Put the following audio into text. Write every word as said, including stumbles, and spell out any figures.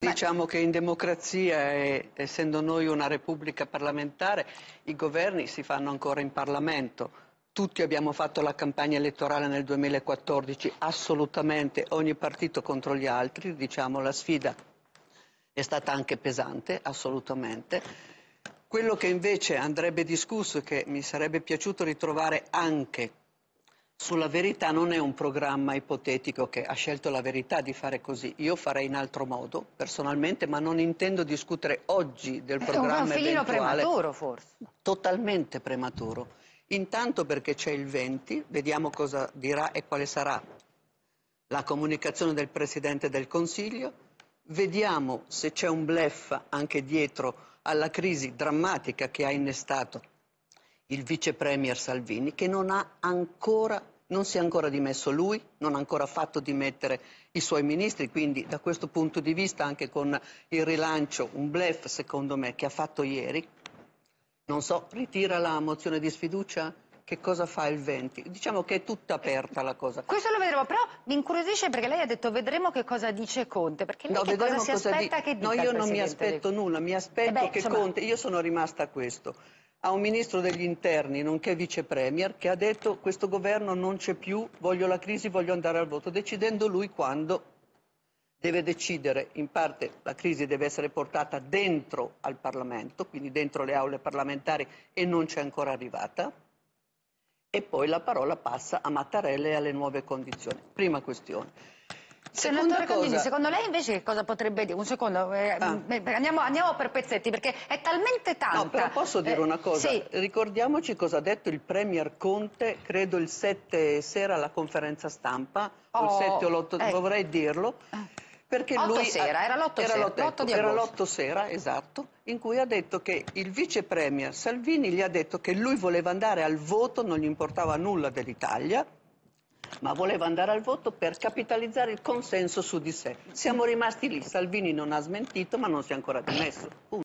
diciamo che in democrazia, e, essendo noi una repubblica parlamentare, i governi si fanno ancora in Parlamento. Tutti abbiamo fatto la campagna elettorale nel duemilaquattordici, assolutamente, ogni partito contro gli altri, diciamo la sfida è stata anche pesante, assolutamente. Quello che invece andrebbe discusso e che mi sarebbe piaciuto ritrovare anche sulla verità non è un programma ipotetico che ha scelto la verità di fare così. Io farei in altro modo, personalmente, ma non intendo discutere oggi del programma è un filino eventuale. prematuro, forse. Totalmente prematuro. Intanto perché c'è il venti, vediamo cosa dirà e quale sarà la comunicazione del Presidente del Consiglio, vediamo se c'è un bluff anche dietro alla crisi drammatica che ha innestato il vice premier Salvini, che non ha ancora, non si è ancora dimesso lui, non ha ancora fatto dimettere i suoi ministri, quindi da questo punto di vista anche con il rilancio, un bluff secondo me che ha fatto ieri, non so, ritira la mozione di sfiducia? Che cosa fa il venti? Diciamo che è tutta aperta la cosa. Questo lo vedremo, però mi incuriosisce perché lei ha detto vedremo che cosa dice Conte, perché lei No, che cosa si cosa aspetta di... che dica No, io il non mi Presidente aspetto del... nulla, mi aspetto Eh beh, che insomma... Conte, io sono rimasta a questo, a un ministro degli interni, nonché vice premier, che ha detto questo governo non c'è più, voglio la crisi, voglio andare al voto, decidendo lui quando deve decidere, in parte la crisi deve essere portata dentro al Parlamento, quindi dentro le aule parlamentari e non c'è ancora arrivata, e poi la parola passa a Mattarella e alle nuove condizioni. Prima questione. Senatore Seconda Candini, cosa... secondo lei invece che cosa potrebbe dire? Un secondo, eh, Ah. andiamo, andiamo per pezzetti, perché è talmente tanta... No, però posso dire eh, una cosa, sì. ricordiamoci cosa ha detto il Premier Conte, credo il sette sera alla conferenza stampa, o il sette o Oh, l'otto, ecco. vorrei dirlo, perché otto lui... sera, era l'otto era sera, l'otto, l'otto ecco, di era agosto. l'otto sera, esatto, in cui ha detto che il vice premier Salvini gli ha detto che lui voleva andare al voto, non gli importava nulla dell'Italia, ma voleva andare al voto per capitalizzare il consenso su di sé. Siamo rimasti lì, Salvini non ha smentito, ma non si è ancora dimesso. Punto.